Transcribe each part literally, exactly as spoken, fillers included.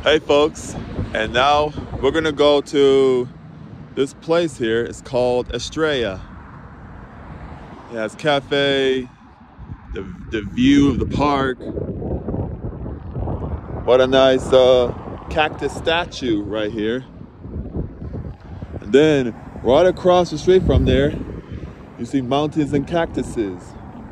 Hey folks, and now we're gonna go to this place here. It's called Estrella. It has cafe, the, the view of the park. What a nice uh, cactus statue right here. And then right across the street from there, you see mountains and cactuses.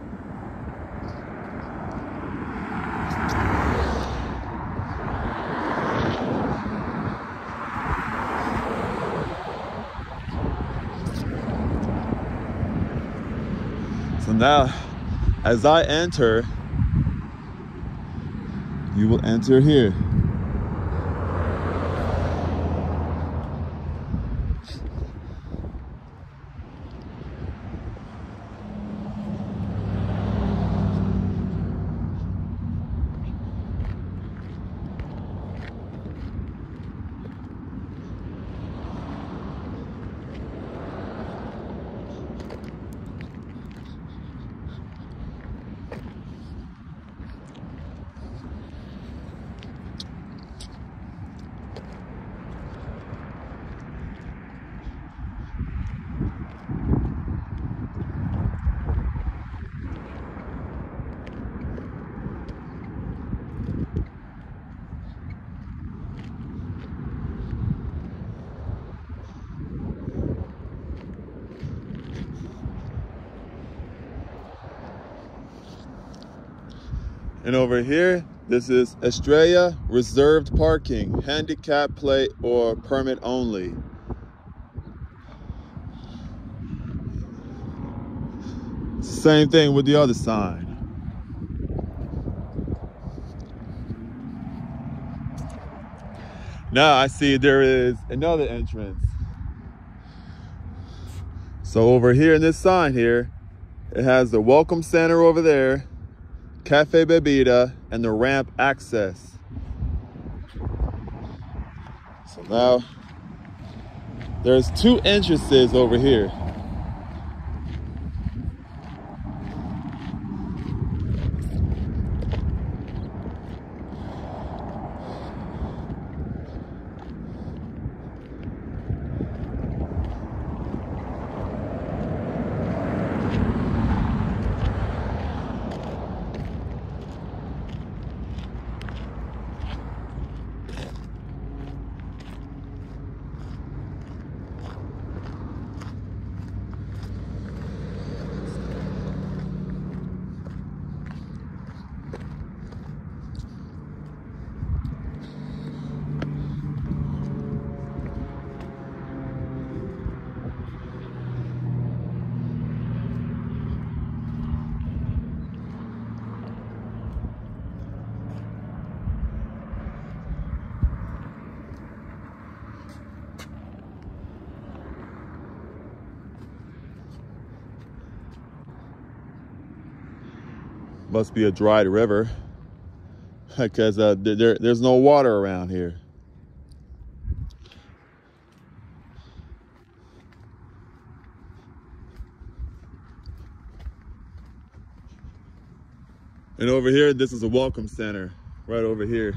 So now, as I enter, you will enter here. And over here, this is Estrella reserved parking, handicap plate or permit only. Same thing with the other sign. Now I see there is another entrance. So over here in this sign here, it has the welcome center over there, Cafe Bebida, and the ramp access. So now there's two entrances over here. Must be a dried river because uh, there, there's no water around here. And over here, this is a welcome center, right over here.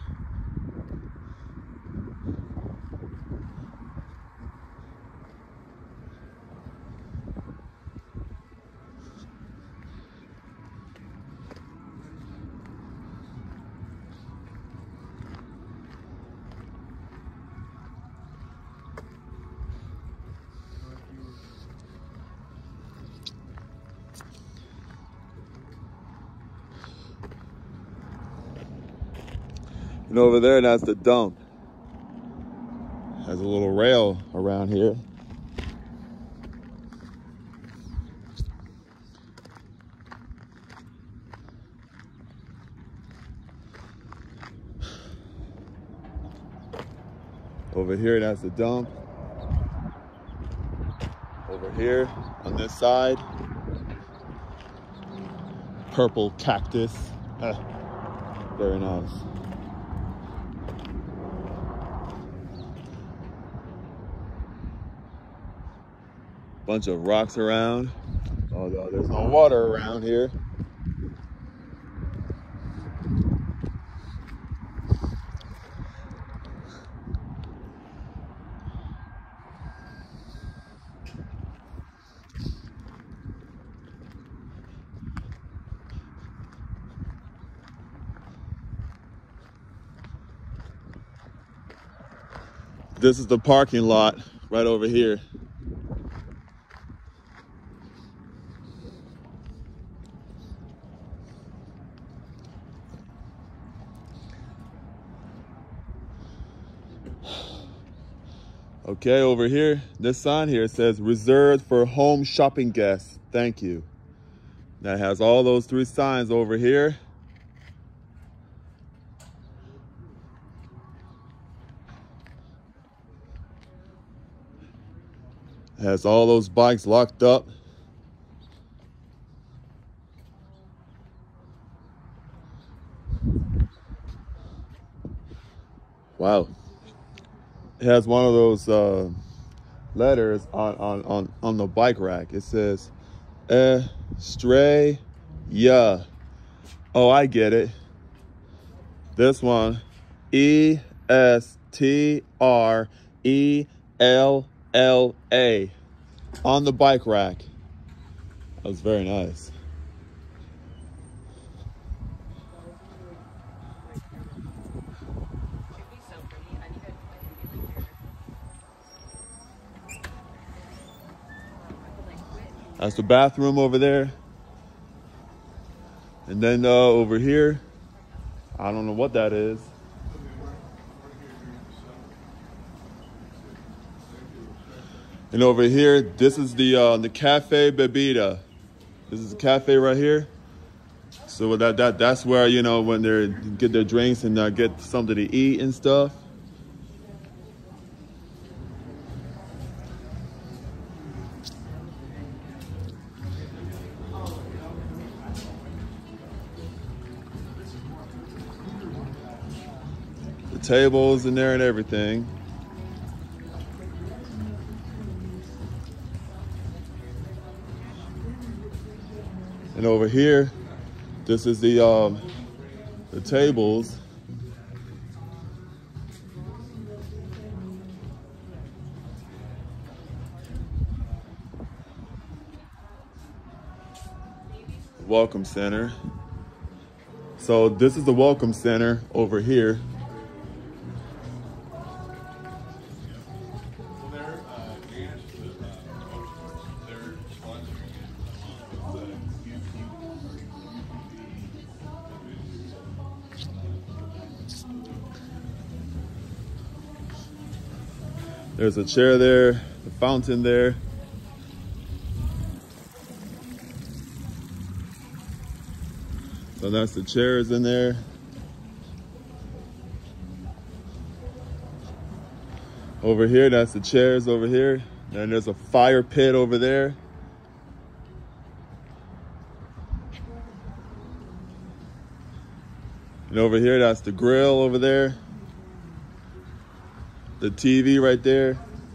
And over there, that's the dump. Has a little rail around here. Over here, that's the dump. Over here, on this side, purple cactus. Ah, very nice. Bunch of rocks around, although there's no water around here. This is the parking lot right over here. Okay, over here, this sign here says reserved for home shopping guests. Thank you. That has all those three signs over here. It has all those bikes locked up. Wow. It has one of those uh, letters on, on, on, on the bike rack. It says, Estrella. Oh, I get it. This one, E S T R E L L A on the bike rack. That was very nice. That's the bathroom over there. And then uh, over here, I don't know what that is. And over here, this is the uh, the Cafe Bebida. This is the cafe right here. So that that that's where, you know, when they get their drinks and uh, get something to eat and stuff. The tables in there and everything. And over here, this is the um, the tables. Welcome center. So this is the welcome center over here. There's a chair there, the fountain there. So that's the chairs in there. Over here, that's the chairs over here. And there's a fire pit over there. And over here, that's the grill over there. The T V right there.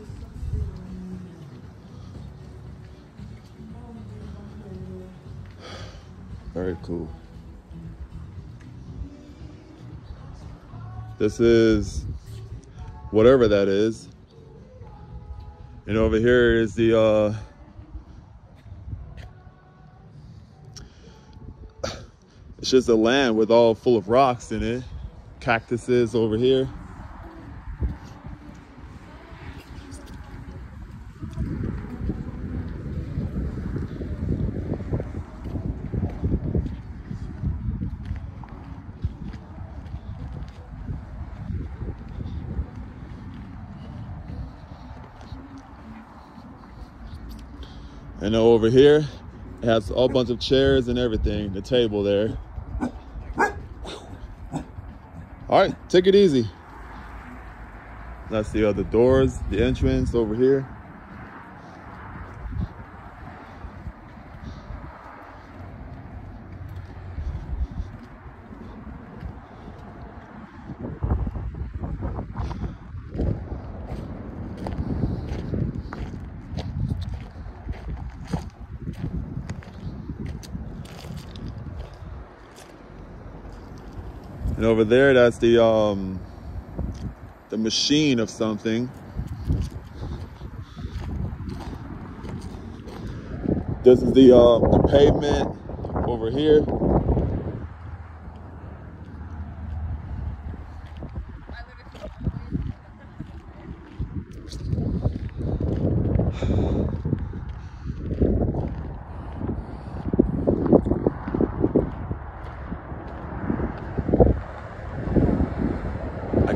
Very cool. This is whatever that is. And over here is the uh it's just a land with all full of rocks in it. Cactuses over here. And over here, it has a whole bunch of chairs and everything, the table there. All right, take it easy. That's the other doors, the entrance over here. And over there, that's the um, the machine of something. This is the uh, the pavement over here.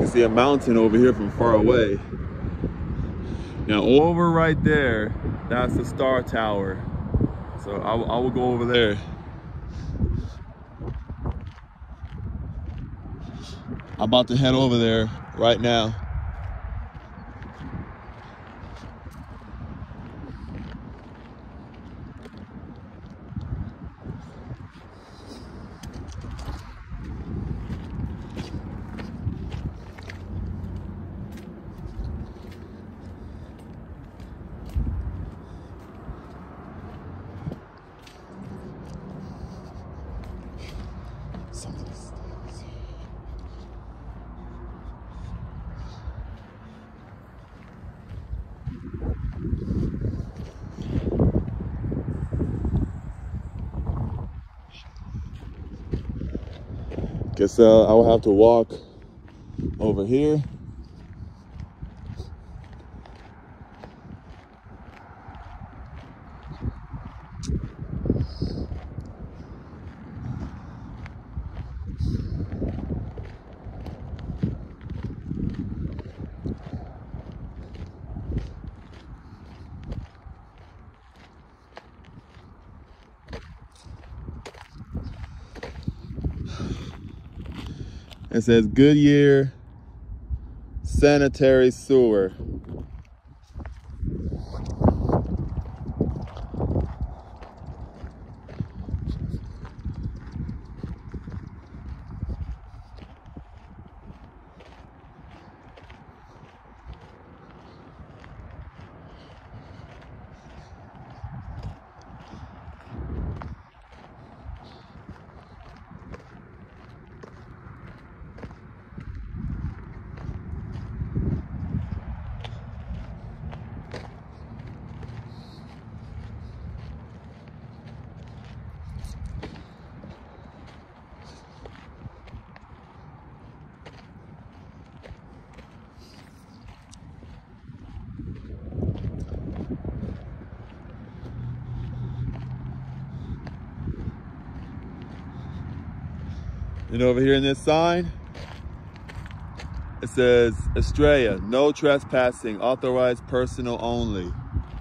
see a mountain over here from far away. Now over right there, that's the Star Tower. So I, I will go over there. I'm about to head over there right now. Guess uh, I will have to walk over here. It says Goodyear Sanitary Sewer. And over here in this sign, it says Estrella, no trespassing, authorized personnel only.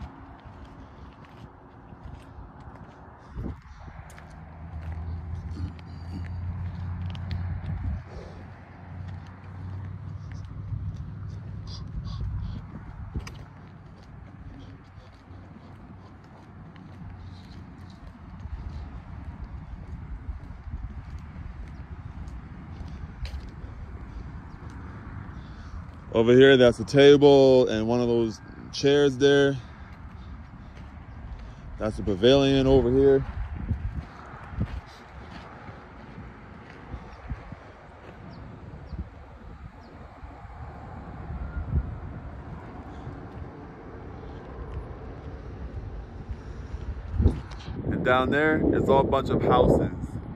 Over here, that's a table and one of those chairs there. That's the pavilion over here. And down there is all a bunch of houses.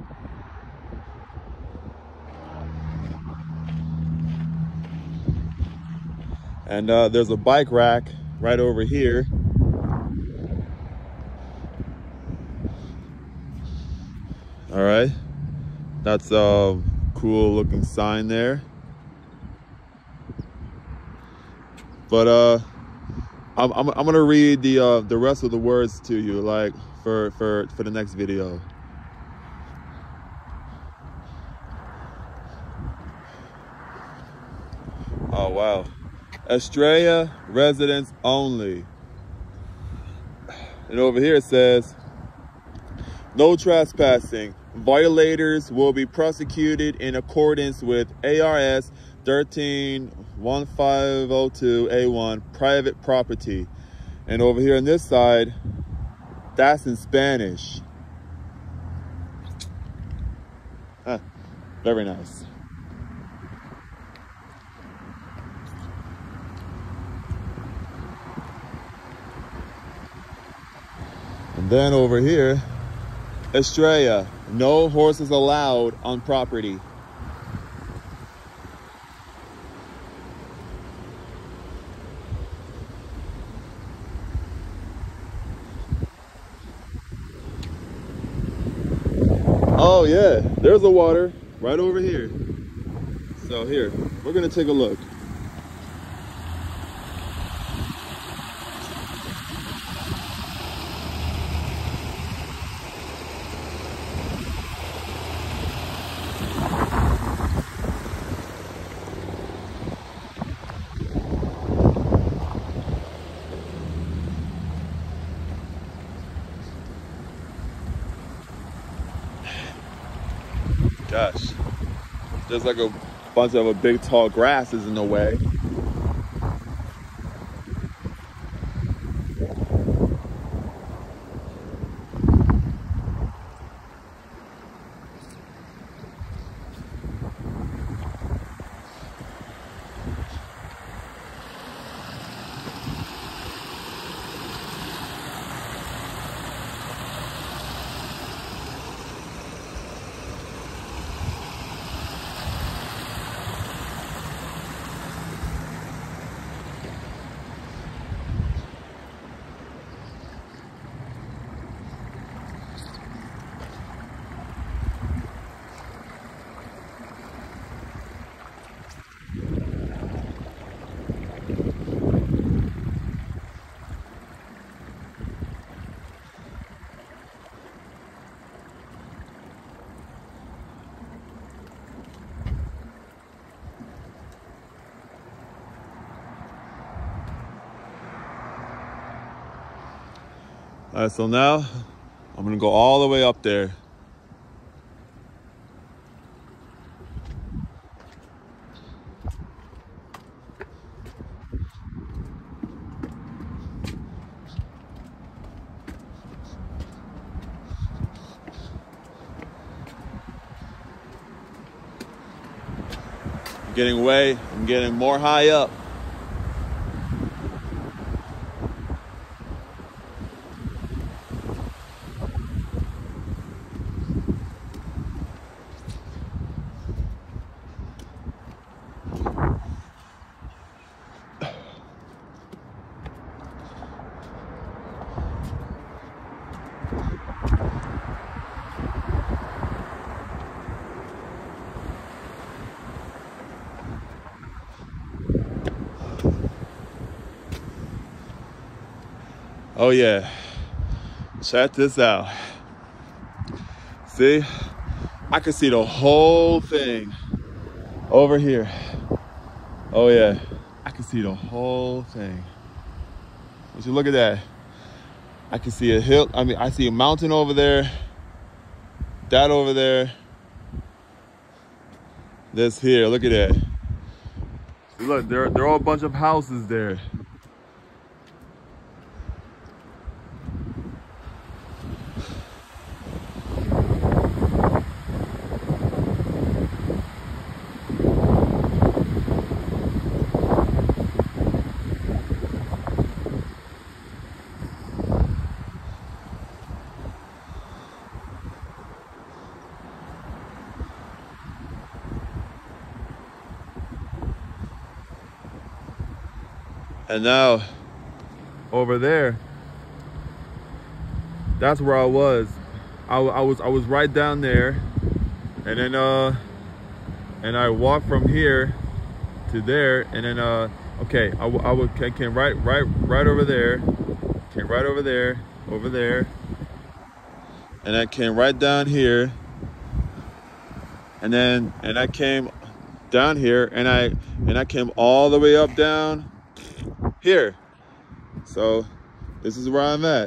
And uh, there's a bike rack right over here. All right, that's a cool looking sign there. But uh, I'm, I'm, I'm gonna read the uh, the rest of the words to you, like for for for the next video. Oh wow. Estrella residents only. And over here it says, no trespassing. Violators will be prosecuted in accordance with A R S thirteen one five oh two A one, private property. And over here on this side, that's in Spanish. Huh, very nice. And then over here, Estrella, no horses allowed on property. Oh yeah, there's the water right over here. So here, we're gonna take a look. Gosh, there's like a bunch of a big tall grasses in the way. All right, so now I'm gonna go all the way up there. I'm getting way, I'm getting more high up. Oh yeah, check this out. See, I can see the whole thing over here. Oh yeah, I can see the whole thing. Would you look at that? I can see a hill, I mean, I see a mountain over there, that over there, this here, look at that. See, look, there, there are a bunch of houses there. And now, over there, that's where I was. I, I was I was right down there, and then uh, and I walked from here to there, and then uh, okay, I, I would I came right right right over there, came right over there, over there, and I came right down here, and then and I came down here, and I and I came all the way up down here. So this is where I'm at.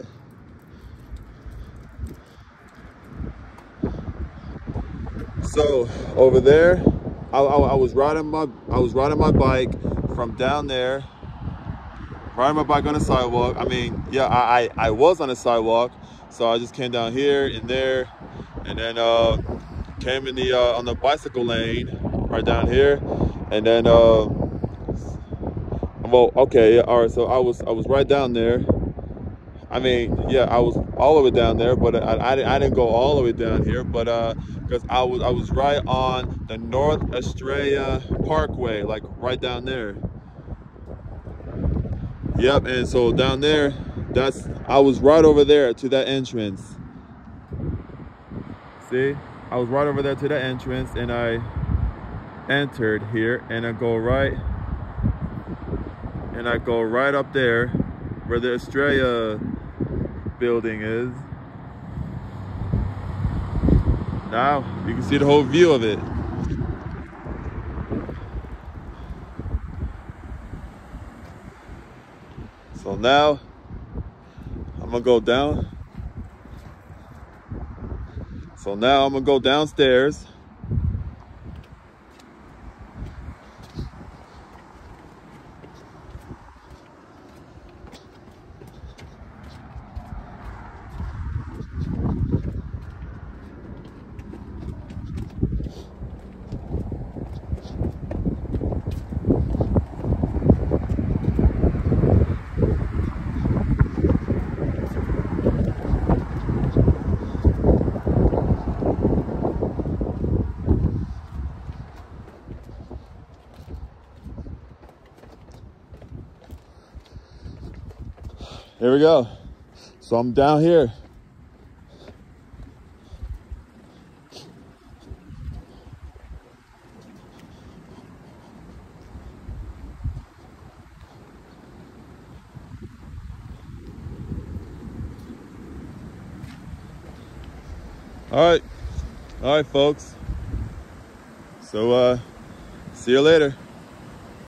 So over there, I, I, I was riding my I was riding my bike from down there, riding my bike on the sidewalk. I mean, yeah, I I, I was on the sidewalk, so I just came down here and there, and then uh, came in the uh, on the bicycle lane right down here, and then. Uh, Well, okay, yeah, all right. So I was, I was right down there. I mean, yeah, I was all the way down there, but I, I, I didn't go all the way down here, but uh, because I was, I was right on the North Estrella Parkway, like right down there. Yep, and so down there, that's, I was right over there to that entrance. See, I was right over there to that entrance, and I, entered here, and I go right, and I go right up there where the Estrella building is. Now you can see the whole view of it. So now I'm gonna go down. So now I'm gonna go downstairs. Here we go. So I'm down here. All right. All right, folks. So uh, see you later.